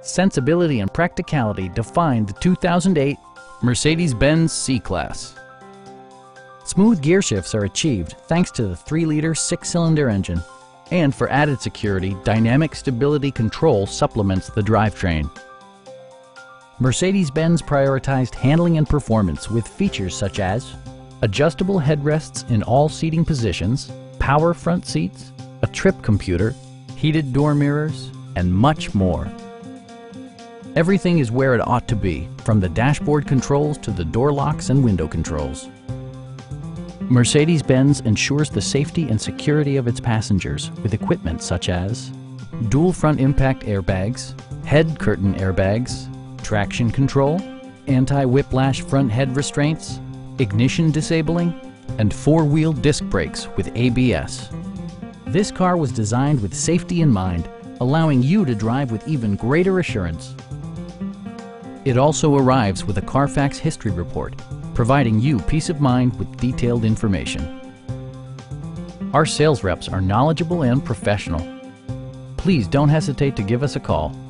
sensibility and practicality define the 2008 Mercedes-Benz C-Class. Smooth gear shifts are achieved thanks to the 3-liter 6-cylinder engine. And for added security, dynamic stability control supplements the drivetrain. Mercedes-Benz prioritized handling and performance with features such as adjustable headrests in all seating positions, power front seats, a trip computer, heated door mirrors, and much more. Everything is where it ought to be, from the dashboard controls to the door locks and window controls. Mercedes-Benz ensures the safety and security of its passengers with equipment such as dual front impact airbags, head curtain airbags, traction control, anti-whiplash front head restraints, ignition disabling, and 4-wheel disc brakes with ABS. This car was designed with safety in mind, allowing you to drive with even greater assurance. It also arrives with a Carfax history report, providing you peace of mind with detailed information. Our sales reps are knowledgeable and professional. Please don't hesitate to give us a call.